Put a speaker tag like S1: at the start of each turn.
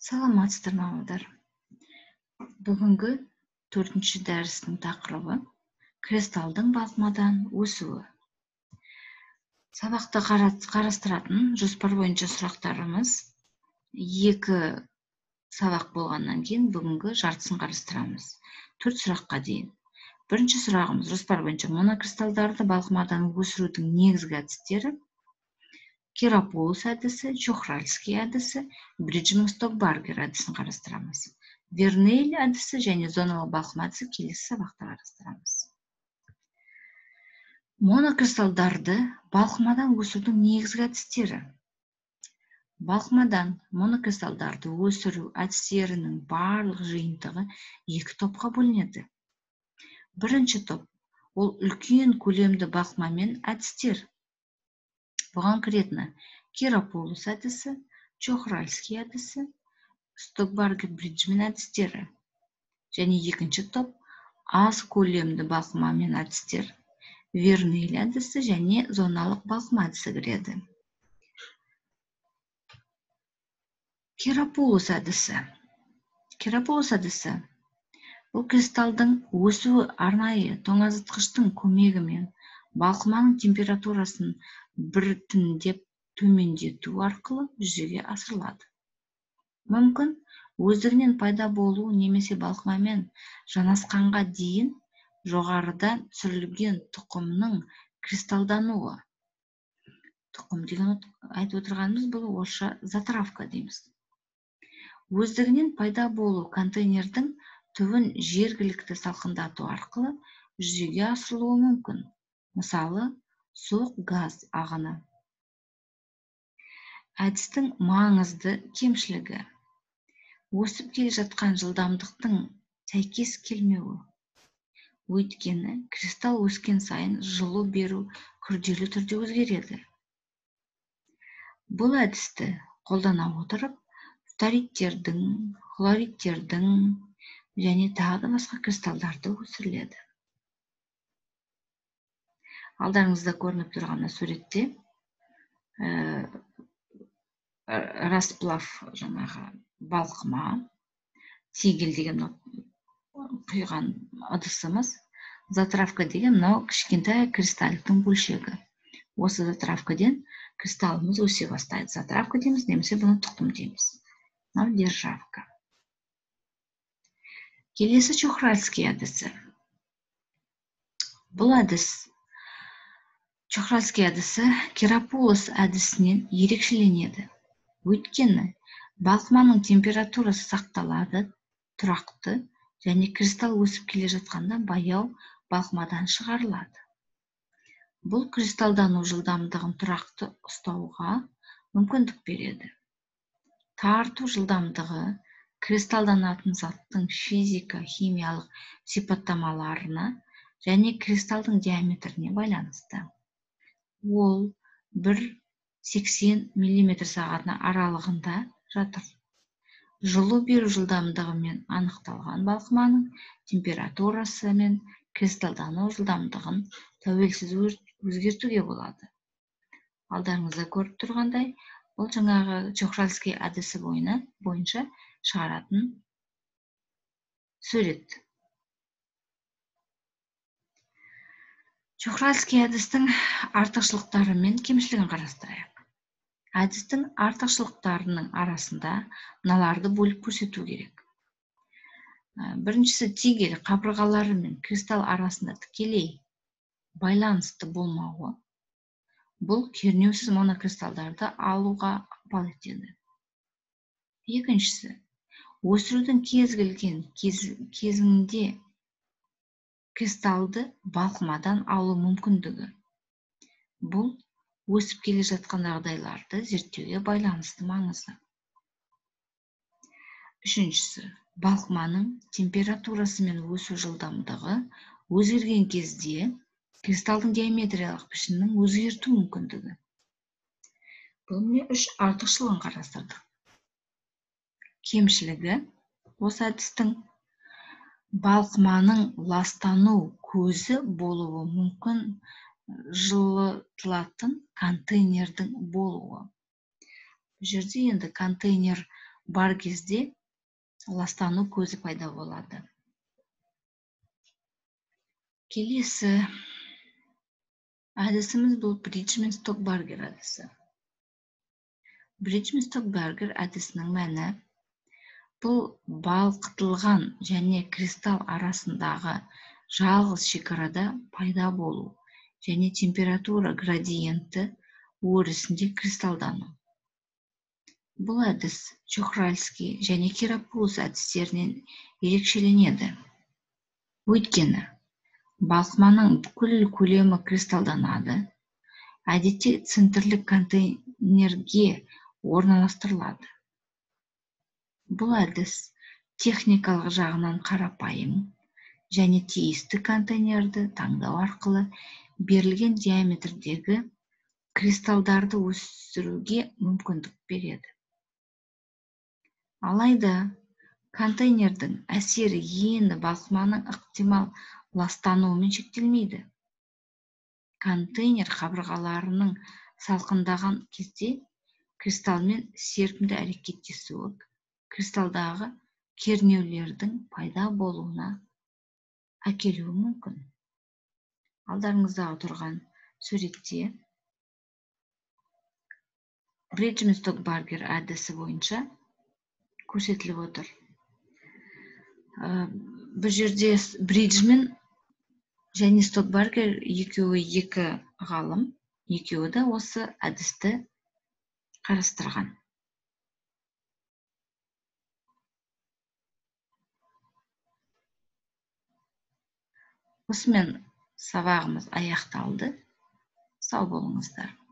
S1: Саламатсыздар мамадар. Бүгінгі 4-ші дәрістің тақырыбы кристалдың балқымадан өсуі. Сабақта қарастыратын жоспар бойынша сұрақтарымыз 2 сабақ болғаннан кейін бүгінгі жартысын қарастырамыз. 4 сұраққа дейін. Бірінші сұрағымыз жоспар бойынша монокристалдарды балқымадан өсірудің негізгі әдістері. Керапулус әдісі, Чохральский әдісі, Бриджман-Стокбаргер әдісін қарастырамыз. Вернейль әдісі және зоналы балқыма әдісі келесі сабақта қарастырамыз. Монокристалдарды балқымадан өсірудің негізгі әдістері. Балқымадан монокристалдарды өсіру әдістерінің барлық жиынтығы 2 топқа бөлінеді. Бірінші топ ол үлкен көлемді балқымамен әдістер. Бұған кіретіні Керапулус әдісі, Чохральский әдісі, Стокбаргер-Бриджман әдістері. Және екінші топ аз көлемді балқымамен әдістер, Вернейль әдісі және зоналық балқыма әдісі кіреді. Керапулус әдісі. Керапулус әдісі бұл кристалдың өсуі арнайы тоңазытқыштың көмегімен балқыманың температурасын біртіндеп төмендету арқылы жүзеге асырылады. Мүмкін өздігінен пайда болу немесе балқымамен жанасқанға дейін жоғарыдан түсірілген тұқымның кристалдануы. Тұқым деген айтып отырғанымыз бұл орысша затравка дейміз. Өздігінен пайда болу контейнердің түбін жергілікті салқындату арқылы жүзеге асырылуы мүмкін. Мысалы, суық газ ағыны. Әдістің маңызды кемшілігі. Өсіп келе жатқан жылдамдықтың сәйкес келмеуі. Өйткені кристалл өскен сайын жылу беру күрделі түрде өзгереді. Бұл әдісті қолдана отырып, фторидтердің, хлоридтердің және тағы басқа кристалдарды өсіріледі. Алдарыңызда көрініп тұрған суретте расплав балқыма, тигель деген құйған ыдысымыз, затравка деген мынау кішкентай кристалликтің бөлшегі. Осы затравкаден кристаллымыз өсе бастайды. Затравка дейміз, немесе бұны тұқым дейміз. Мынау державка. Келесі Чохральский әдісі. Бұл әдіс Чохральский әдісі Керапулус әдісінен ерекшеленеді. Өйткені балқыманың температурасы сақталады, тұрақты және кристалл өсіп келе жатқанда баяу балқымадан шығарылады. Бұл кристалдану жылдамдығын тұрақты ұстауға мүмкіндік береді. Тарту жылдамдығы кристалданатын заттың физика-химиялық сипаттамаларына және кристалдың диаметріне байланысты. Ол 1,80 мм/сағатына аралығында жатыр. Жылу беру жылдамдығымен анықталған балқыманың температурасы мен кристалдану жылдамдығын тәуелсіз өзгертуге болады. Алдарыңызда көріп тұрғандай, бұл жаңағы Чохральский әдісі бойынша шығаратын сурет. Чохральский әдістің артықшылықтары мен кемшілігін қарастырайық. Әдістің артықшылықтарының арасында мыналарды бөліп көрсету керек. Біріншісі тигель қабырғалары мен кристалл арасында тікелей байланысты болмауы. Бұл кернеусіз монокристалдарды алуға ықпал етеді. Екіншісі, өсірудің кез келген кезінде кристалды балқымадан алу мүмкіндігі. Бұл өсіп келе жатқан жағдайларды зерттеуге байланысты маңызды. Үшіншісі, балқыманың температурасы мен өсу жылдамдығы өзгерген кезде кристалдың диаметриялық пішінінің өзгерту мүмкіндігі. Бұл міне 3 артықшылығын қарастырдық. Кемшілігі осы әдістің балқыманың ластану көзі болуы мүмкін жылытылатын контейнердің болуы. Бұл жерде енді контейнер бар кезде ластану көзі пайда болады. Келесі әдісіміз бұл Бриджмен-Стокбергер әдісі. Бриджмен-Стокбергер әдісінің мәні бұл балқытылған және кристалл арасындағы жалғыз шекарада пайда болу және температура градиенті өрісінде кристалдану. Бұл әдіс Чохральский және Кирапулос әдістерінен ерекшеленеді. Өйткені балқыманың бүкіл көлемі кристалданады, әдетте центрлік контейнерге орналастырылады. Бұл әдіс техникалық жағынан қарапайым және тиісті контейнерді таңдау арқылы берілген диаметрдегі кристалдарды өсіруге мүмкіндік береді. Алайда контейнердің әсері енді балқыманың ықтимал ластануымен шектелмейді. Контейнер қабырғаларының салқындаған кезде кристалмен серпімді әрекеттесуі кристалдағы кернеулердің пайда болуына әкелуі мүмкін. Алдарыңыздағы тұрған суретте Бриджмен-Стокбергер әдісі бойынша көрсетіліп отыр. Бұл жерде Бриджмен және Стокбергер екеуі екі ғалым, екеуі де осы әдісті қарастырған. Осымен сабағымыз аяқталды. Сау болыңыздар.